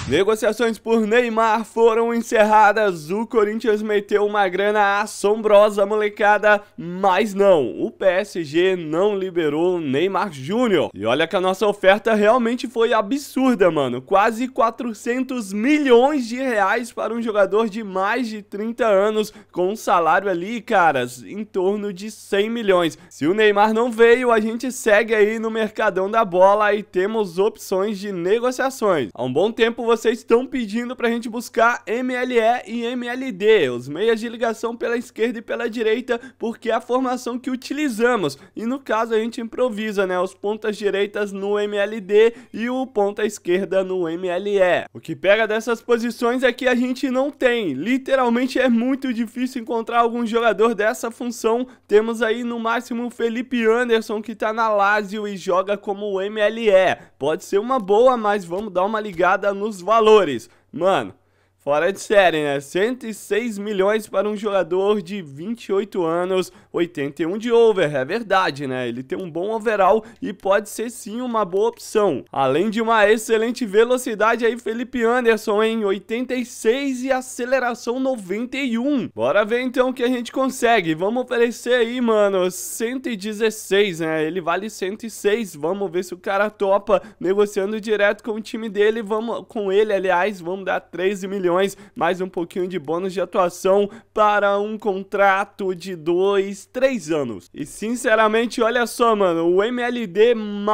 Negociações por Neymar foram encerradas, o Corinthians meteu uma grana assombrosa, molecada, mas não, o PSG não liberou o Neymar Júnior. E olha que a nossa oferta realmente foi absurda, mano, quase 400 milhões de reais para um jogador de mais de 30 anos, com um salário ali, caras, em torno de 100 milhões. Se o Neymar não veio, a gente segue aí no mercadão da bola e temos opções de negociações. Há um bom tempo vocês estão pedindo pra gente buscar MLE e MLD, os meias de ligação pela esquerda e pela direita, porque é a formação que utilizamos. E no caso a gente improvisa, né? Os pontas direitas no MLD e o ponta esquerda no MLE. O que pega dessas posições é que a gente não tem. Literalmente é muito difícil encontrar algum jogador dessa função. Temos aí no máximo o Felipe Anderson, que tá na Lazio e joga como MLE. Pode ser uma boa, mas vamos dar uma ligada nos valores. Mano, fora de série, né? 106 milhões para um jogador de 28 anos, 81 de over, é verdade, né? Ele tem um bom overall e pode ser sim uma boa opção. Além de uma excelente velocidade aí, Felipe Anderson em 86 e aceleração 91. Bora ver então o que a gente consegue. Vamos oferecer aí, mano, 116, né? Ele vale 106. Vamos ver se o cara topa, negociando direto com o time dele. Vamos com ele, aliás, vamos dar 13 milhões. Mais um pouquinho de bônus de atuação para um contrato de 3 anos. E sinceramente, olha só, mano, o MLD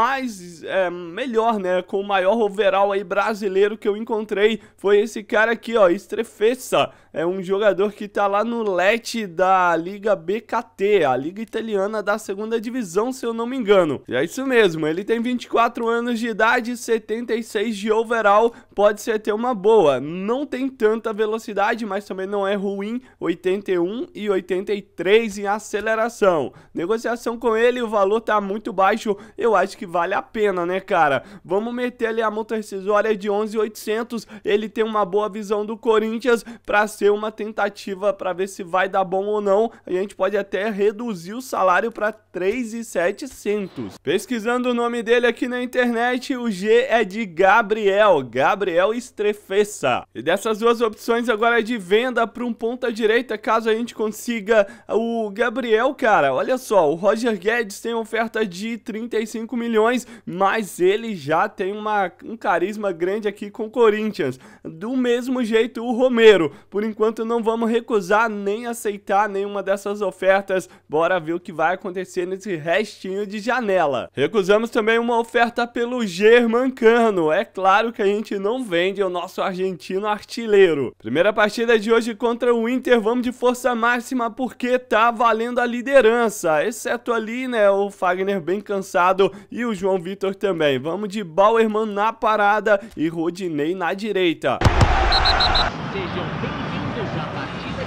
melhor, né, com o maior overall aí brasileiro que eu encontrei foi esse cara aqui, ó, Strefezza. É um jogador que tá lá no Lecce da Liga BKT, a Liga Italiana da segunda divisão, se eu não me engano. E é isso mesmo, ele tem 24 anos de idade, 76 de overall, pode ser ter uma boa. Não tem tanta velocidade, mas também não é ruim, 81 e 83 em aceleração. Negociação com ele, o valor tá muito baixo, eu acho que vale a pena, né, cara? Vamos meter ali a multa rescisória de 11.800, ele tem uma boa visão do Corinthians pra ser uma tentativa para ver se vai dar bom ou não. A gente pode até reduzir o salário para 3.700. Pesquisando o nome dele aqui na internet, o G é de Gabriel Strefezza. E dessas duas opções agora é de venda para um ponta direita, caso a gente consiga o Gabriel, cara. Olha só, o Roger Guedes tem oferta de 35 milhões, mas ele já tem um carisma grande aqui com o Corinthians. Do mesmo jeito o Romero. Por enquanto não vamos recusar nem aceitar nenhuma dessas ofertas. Bora ver o que vai acontecer nesse restinho de janela. Recusamos também uma oferta pelo Germancano. É claro que a gente não vende o nosso argentino artilheiro. Primeira partida de hoje contra o Inter, vamos de força máxima porque tá valendo a liderança. Exceto ali, né, o Fagner bem cansado e o João Vitor também. Vamos de Bauerman na parada e Rodinei na direita. Sejam bem-vindos à partida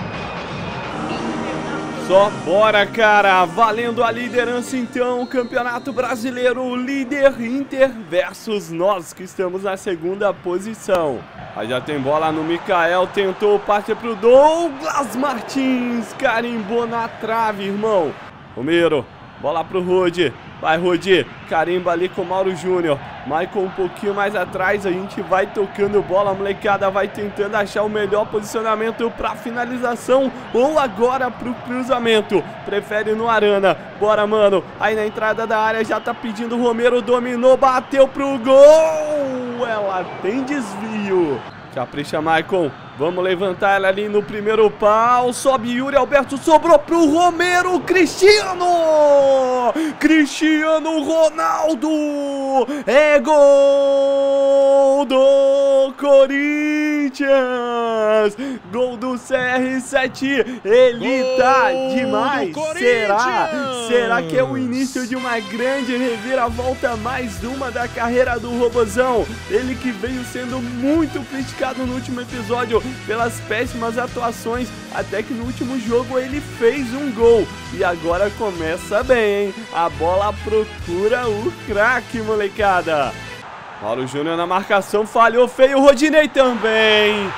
de... Só bora, cara, valendo a liderança então, Campeonato Brasileiro, líder Inter versus nós que estamos na segunda posição. Aí já tem bola no Mikael, tentou o passe pro Douglas Martins, carimbou na trave, irmão. Romero, bola pro Rodi, vai Rodi, carimba ali com o Mauro Júnior. Michael um pouquinho mais atrás, a gente vai tocando bola, a molecada vai tentando achar o melhor posicionamento para finalização ou agora pro cruzamento, prefere no Arana, bora mano, aí na entrada da área já tá pedindo o Romero, dominou, bateu pro gol, ela tem desvio. Capricha, Maicon. Vamos levantar ela ali no primeiro pau. Sobe Yuri Alberto. Sobrou pro Romero. Cristiano Ronaldo. É gol do Corinthians. Gol do CR7. Ele tá demais. Será que é o início de uma grande reviravolta? Mais uma da carreira do Robozão. Ele que veio sendo muito criticado no último episódio pelas péssimas atuações, até que no último jogo ele fez um gol. E agora começa bem, hein? A bola procura o craque, molecada. Mauro Júnior na marcação, falhou feio, Rodinei também,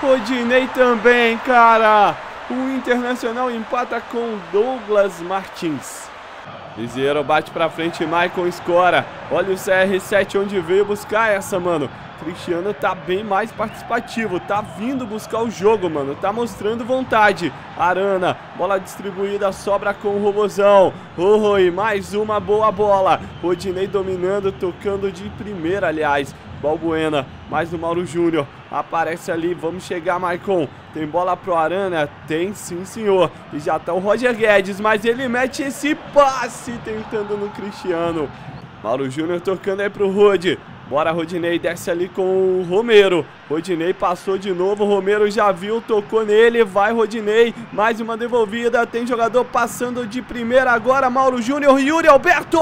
cara. O Internacional empata com Douglas Martins. Liseiro bate pra frente, Maicon escora. Olha o CR7 onde veio buscar essa, mano. Cristiano tá bem mais participativo, tá vindo buscar o jogo, mano, tá mostrando vontade. Arana, bola distribuída, sobra com o Robozão. Rui, mais uma boa bola. Rodinei dominando, tocando de primeira, aliás. Balbuena, mais do Mauro Júnior. Aparece ali, vamos chegar, Maicon. Tem bola pro Arana? Tem sim, senhor. E já tá o Roger Guedes, mas ele mete esse passe tentando no Cristiano. Mauro Júnior tocando aí pro Rodi. Bora, Rodinei, desce ali com o Romero. Rodinei passou de novo, Romero já viu, tocou nele, vai Rodinei, mais uma devolvida, tem jogador passando de primeira agora, Mauro Júnior, Yuri Alberto,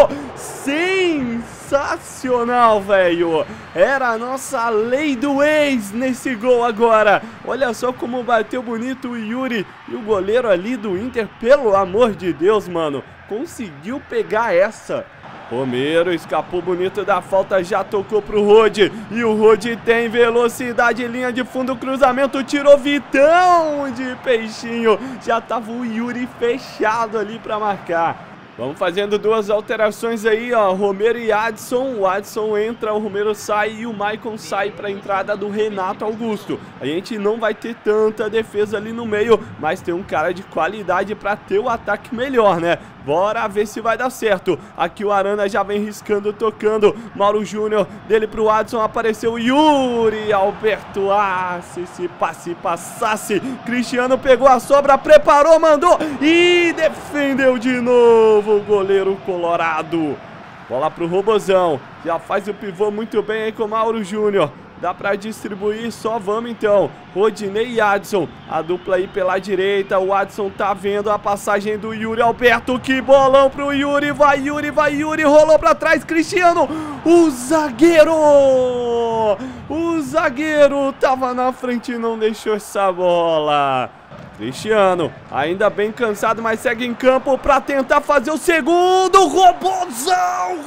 sensacional, velho, era a nossa lei do ex nesse gol agora, olha só como bateu bonito o Yuri, e o goleiro ali do Inter, pelo amor de Deus, mano, conseguiu pegar essa. Romero escapou bonito da falta, já tocou pro Rodi. E o Rodi tem velocidade, linha de fundo, cruzamento, tirou Vitão de peixinho. Já tava o Yuri fechado ali pra marcar. Vamos fazendo duas alterações aí, ó, Romero e Adson. O Adson entra, o Romero sai e o Maicon sai para a entrada do Renato Augusto. A gente não vai ter tanta defesa ali no meio, mas tem um cara de qualidade para ter o ataque melhor, né? Bora ver se vai dar certo. Aqui o Arana já vem riscando, tocando. Mauro Júnior, dele pro Adson, apareceu o Yuri Alberto. Ah, se esse passe passasse. Cristiano pegou a sobra, preparou, mandou e defendeu de novo o goleiro colorado. Bola pro Robozão. Já faz o pivô muito bem aí com o Mauro Júnior. Dá pra distribuir, só vamos então. Rodinei e Adson, a dupla aí pela direita. O Adson tá vendo a passagem do Yuri Alberto. Que bolão pro Yuri, vai Yuri, vai Yuri. Rolou pra trás, Cristiano. O zagueiro tava na frente e não deixou essa bola. Cristiano, ainda bem cansado, mas segue em campo para tentar fazer o segundo. Robozão!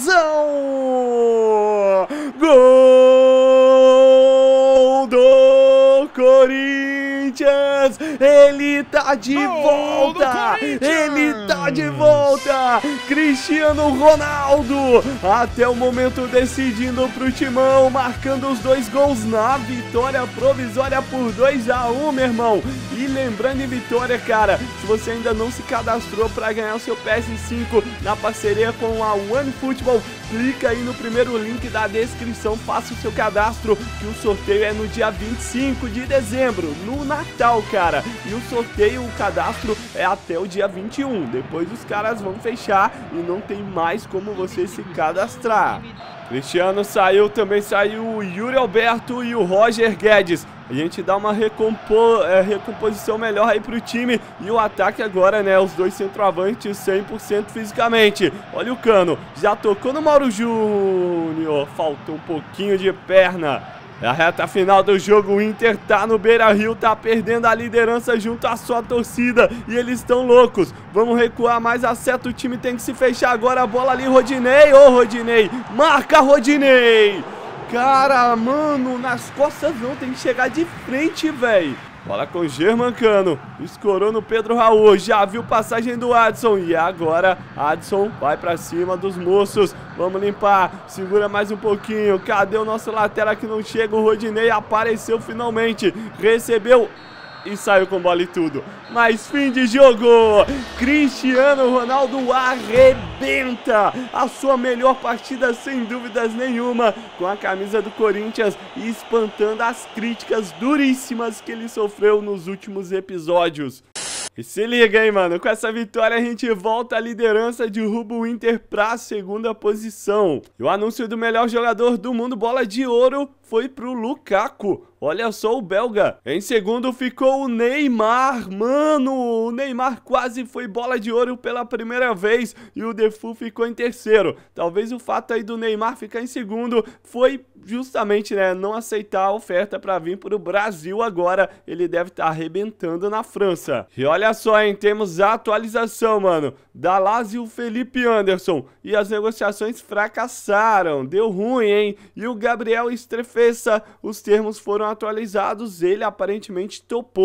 Gol do Corinthians! Ele tá de volta! Ele tá de volta! Cristiano Ronaldo, até o momento decidindo pro Timão, marcando os 2 gols na vitória provisória por 2-1, meu irmão. E lembrando em vitória, cara, se você ainda não se cadastrou para ganhar o seu PS5 na parceria com a OneFootball, clica aí no primeiro link da descrição, faça o seu cadastro, que o sorteio é no dia 25 de dezembro, no Natal, cara. E o sorteio, o cadastro é até o dia 21, depois os caras vão fechar e não tem mais como você se cadastrar. Cristiano saiu, também saiu o Yuri Alberto e o Roger Guedes. A gente dá uma recomposição melhor aí pro time. E o ataque agora, né, os 2 centroavantes 100% fisicamente. Olha o Cano, já tocou no Mauro Júnior, faltou um pouquinho de perna. É a reta final do jogo, o Inter tá no Beira-Rio, tá perdendo a liderança junto à sua torcida e eles estão loucos. Vamos recuar, mais acerta, o time tem que se fechar agora, a bola ali, Rodinei, ô Rodinei, marca Rodinei. Cara, mano, nas costas não, tem que chegar de frente, velho. Bola com Germancano, escorou no Pedro Raul, já viu passagem do Adson. E agora, Adson vai pra cima dos moços. Vamos limpar, segura mais um pouquinho. Cadê o nosso lateral que não chega? O Rodinei apareceu finalmente, recebeu e saiu com bola e tudo. Mas fim de jogo, Cristiano Ronaldo arrebenta a sua melhor partida sem dúvidas nenhuma com a camisa do Corinthians e espantando as críticas duríssimas que ele sofreu nos últimos episódios. E se liga aí, mano, com essa vitória a gente volta à liderança, derruba o Inter pra segunda posição. E o anúncio do melhor jogador do mundo, bola de ouro, foi pro Lukaku. Olha só o belga. Em segundo ficou o Neymar. Mano, o Neymar quase foi bola de ouro pela primeira vez e o Defoe ficou em terceiro. Talvez o fato aí do Neymar ficar em segundo foi justamente, né, não aceitar a oferta para vir pro Brasil agora. Ele deve estar arrebentando na França. E olha só, hein, temos a atualização, mano. Dallas e o Felipe Anderson. E as negociações fracassaram. Deu ruim, hein? E o Gabriel Estrefessa, os termos foram atualizados, ele aparentemente topou.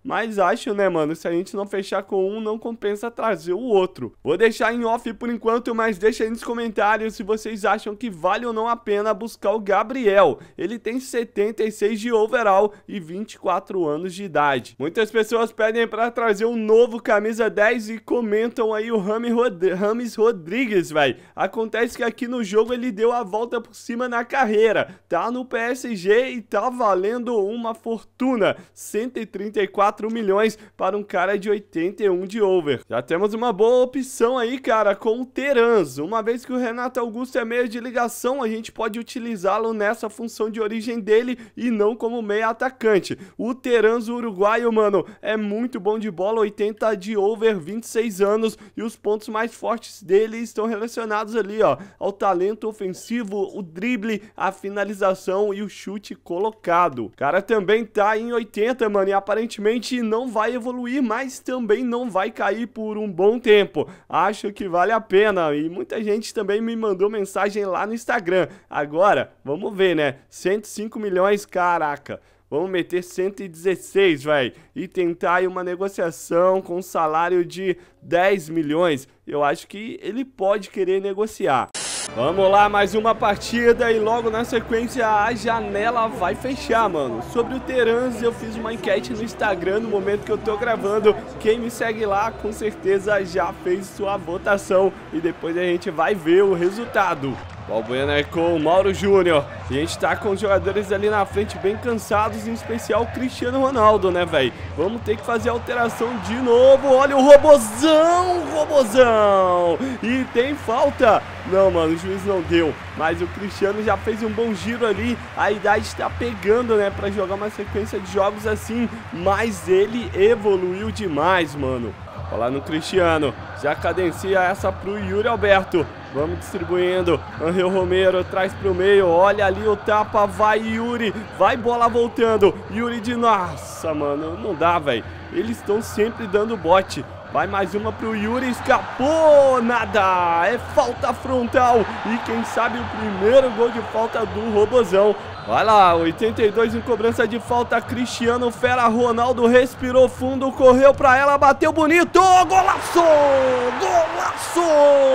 mas acho, né, mano, se a gente não fechar com um, não compensa trazer o outro. Vou deixar em off por enquanto, mas deixa aí nos comentários se vocês acham que vale ou não a pena buscar o Gabriel. Ele tem 76 de overall e 24 anos de idade. Muitas pessoas pedem para trazer um novo camisa 10 e comentam aí o Rames Rodrigues, velho. Acontece que aqui no jogo ele deu a volta por cima na carreira, tá no PSG e tá valendo uma fortuna, 134 milhões para um cara de 81 de over. Já temos uma boa opção aí, cara, com o Terans. Uma vez que o Renato Augusto é meio de ligação, a gente pode utilizá-lo nessa função de origem dele e não como meia atacante. O Terans, o uruguaio, mano, é muito bom de bola, 80 de over, 26 anos, e os pontos mais fortes dele estão relacionados ali, ó, ao talento ofensivo, o drible, a finalização e o chute colocado. O cara também tá em 80, mano, e aparentemente não vai evoluir, mas também não vai cair por um bom tempo. Acho que vale a pena, e muita gente também me mandou mensagem lá no Instagram. Agora, vamos ver, né? 105 milhões, caraca. Vamos meter 116, velho, e tentar aí uma negociação com um salário de 10 milhões. Eu acho que ele pode querer negociar. Vamos lá, mais uma partida e logo na sequência a janela vai fechar, mano. Sobre o Terans, eu fiz uma enquete no Instagram no momento que eu tô gravando. Quem me segue lá, com certeza já fez sua votação e depois a gente vai ver o resultado. Balbuena com o Mauro Júnior. A gente tá com os jogadores ali na frente bem cansados, em especial o Cristiano Ronaldo, né, velho? Vamos ter que fazer a alteração de novo. Olha o Robozão! E tem falta. Não, mano, o juiz não deu. Mas o Cristiano já fez um bom giro ali. A idade tá pegando, né, pra jogar uma sequência de jogos assim. Mas ele evoluiu demais, mano. Olha lá no Cristiano. Já cadencia essa pro Yuri Alberto. Vamos distribuindo. Angel Romero traz pro meio. Olha ali o tapa. Vai Yuri. Vai bola voltando. Yuri de... Nossa, mano. Não dá, velho. Eles estão sempre dando bote. Vai mais uma pro Yuri. Escapou. Nada. É falta frontal. E quem sabe o primeiro gol de falta do Robozão. Vai lá, 82 em cobrança de falta, Cristiano Fera, Ronaldo respirou fundo, correu pra ela, bateu bonito, golaço! Golaço!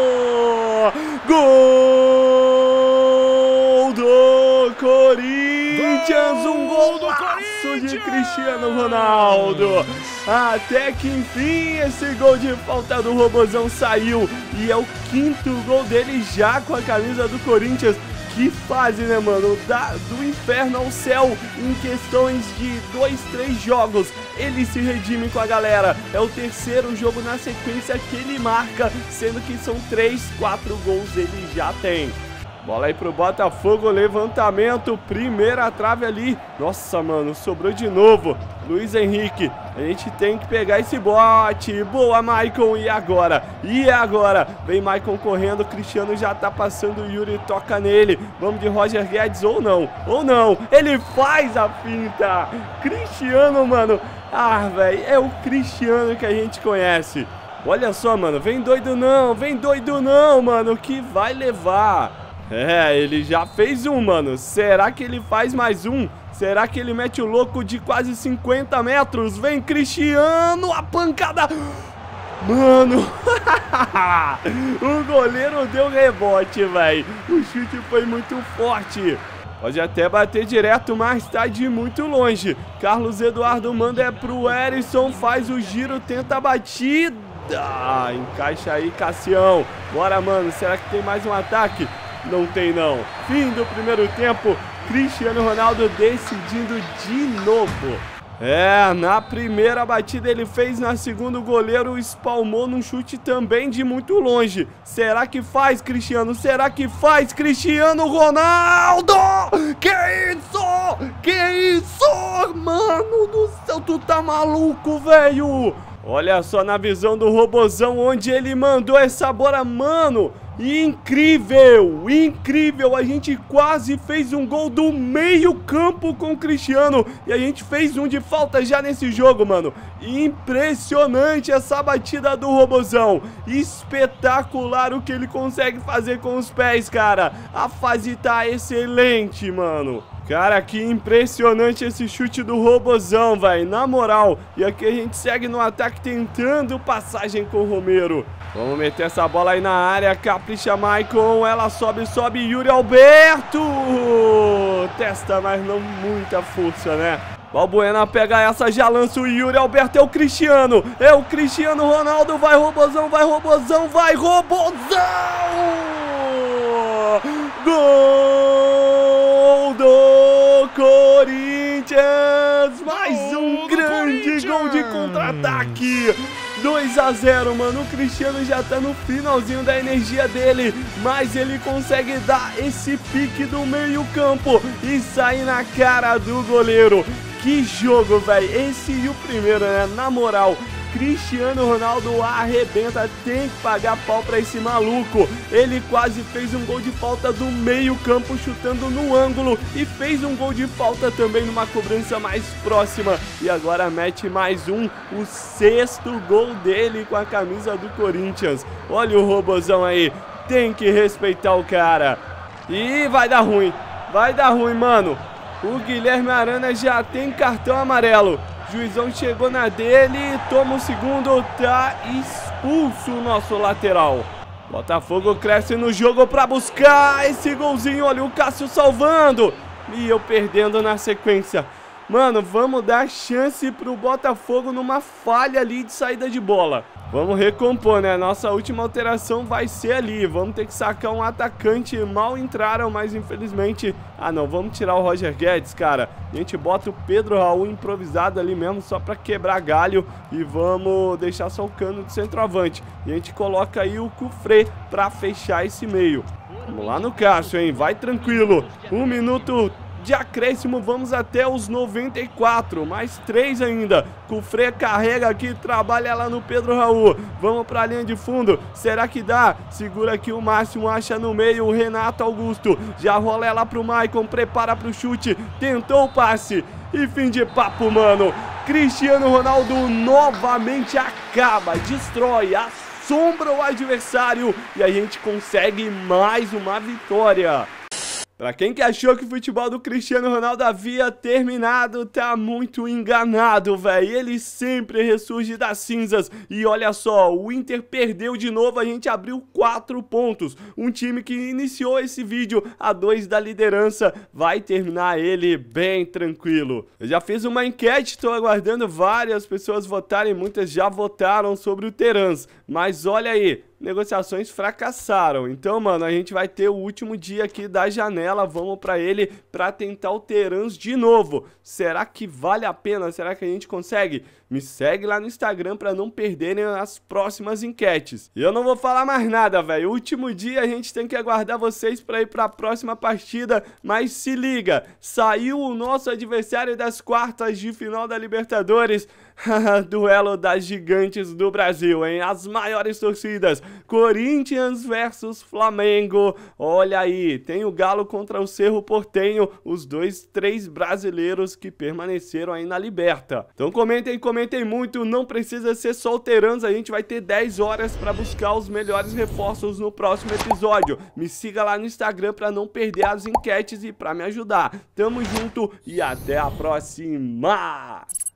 Gol do Corinthians, um golaço de Cristiano Ronaldo! Até que enfim esse gol de falta do Robozão saiu e é o 5º gol dele já com a camisa do Corinthians. Que fase, né, mano? Do inferno ao céu em questões de 2, 3 jogos. Ele se redime com a galera. É o 3º jogo na sequência que ele marca, sendo que são 3, 4 gols ele já tem. Bola aí pro Botafogo, levantamento, primeira trave ali. Nossa, mano, sobrou de novo. Luiz Henrique, a gente tem que pegar esse bote. Boa, Maicon, e agora? E agora? Vem Maicon correndo, Cristiano já tá passando, o Yuri toca nele. Vamos de Roger Guedes ou não? Ou não? Ele faz a finta. Cristiano, mano. Ah, velho, é o Cristiano que a gente conhece. Olha só, mano, vem doido não, mano, que vai levar. É, ele já fez um, mano. Será que ele faz mais um? Será que ele mete o louco de quase 50 metros? Vem Cristiano, a pancada. Mano, o goleiro deu rebote, velho. O chute foi muito forte. Pode até bater direto, mas tá de muito longe. Carlos Eduardo manda pro Erisson, faz o giro, tenta a batida. Encaixa aí, Cassião. Bora, mano, será que tem mais um ataque? Não tem não. Fim do primeiro tempo, Cristiano Ronaldo decidindo de novo. É, na primeira batida ele fez, na segunda o goleiro espalmou num chute também de muito longe. Será que faz, Cristiano? Será que faz, Cristiano Ronaldo? Que isso? Que isso? Mano do céu, tu tá maluco, velho? Olha só na visão do Robozão onde ele mandou essa bola, mano. Incrível, incrível, a gente quase fez um gol do meio campo com o Cristiano e a gente fez um de falta já nesse jogo, mano. Impressionante essa batida do Robozão, espetacular o que ele consegue fazer com os pés, cara. A fase tá excelente, mano. Cara, que impressionante esse chute do Robozão, velho. Na moral. E aqui a gente segue no ataque tentando passagem com o Romero. Vamos meter essa bola aí na área. Capricha, Maicon. Ela sobe, sobe. Yuri Alberto. Testa, mas não muita força, né? Balbuena pega essa, já lança o Yuri Alberto. É o Cristiano. É o Cristiano Ronaldo. Vai, Robozão. Vai, Robozão. Vai, Robozão. Gol do Corinthians! Mais um grande gol de contra-ataque! 2 a 0, mano. O Cristiano já tá no finalzinho da energia dele, mas ele consegue dar esse pique do meio-campo e sair na cara do goleiro. Que jogo, velho! Esse e o primeiro, né? Na moral. Cristiano Ronaldo arrebenta, tem que pagar pau pra esse maluco. Ele quase fez um gol de falta do meio campo chutando no ângulo e fez um gol de falta também numa cobrança mais próxima. E agora mete mais um, o 6º gol dele com a camisa do Corinthians. Olha o Robozão aí, tem que respeitar o cara. E vai dar ruim, mano. O Guilherme Arana já tem cartão amarelo. Juizão chegou na dele, toma o segundo, tá expulso o nosso lateral. Botafogo cresce no jogo pra buscar esse golzinho, olha o Cássio salvando. E eu perdendo na sequência. Mano, vamos dar chance pro Botafogo numa falha ali de saída de bola. Vamos recompor, né? Nossa última alteração vai ser ali. Vamos ter que sacar um atacante. Mal entraram, mas infelizmente... Ah, não. Vamos tirar o Roger Guedes, cara. A gente bota o Pedro Raul improvisado ali mesmo, só pra quebrar galho. E vamos deixar só o Cano de centroavante. E a gente coloca aí o Cufré pra fechar esse meio. Vamos lá no Cássio, hein? Vai tranquilo. 1 minuto... de acréscimo, vamos até os 94, mais 3 ainda. Cufré carrega aqui, trabalha lá no Pedro Raul. Vamos pra linha de fundo, será que dá? Segura aqui o Máximo, acha no meio o Renato Augusto. Já rola ela pro Maicon, prepara pro chute, tentou o passe. E fim de papo, mano. Cristiano Ronaldo novamente acaba, destrói, assombra o adversário. E a gente consegue mais uma vitória. Pra quem que achou que o futebol do Cristiano Ronaldo havia terminado, tá muito enganado, velho. Ele sempre ressurge das cinzas. E olha só, o Inter perdeu de novo, a gente abriu 4 pontos. Um time que iniciou esse vídeo a 2 da liderança, vai terminar ele bem tranquilo. Eu já fiz uma enquete, tô aguardando várias pessoas votarem, muitas já votaram sobre o Terans. Mas olha aí, negociações fracassaram. Então, mano, a gente vai ter o último dia aqui da janela. Vamos pra ele pra tentar o Terans de novo. Será que vale a pena? Será que a gente consegue? Me segue lá no Instagram pra não perderem as próximas enquetes. E eu não vou falar mais nada, velho. Último dia a gente tem que aguardar vocês pra ir pra próxima partida. Mas se liga, saiu o nosso adversário das quartas de final da Libertadores. Duelo das gigantes do Brasil, hein? As maiores torcidas. Corinthians versus Flamengo. Olha aí, tem o Galo contra o Cerro Porteño. Os 3 brasileiros que permaneceram aí na Liberta. Então comentem muito. Não precisa ser só o Terans. A gente vai ter 10 horas para buscar os melhores reforços no próximo episódio. Me siga lá no Instagram para não perder as enquetes e para me ajudar. Tamo junto e até a próxima!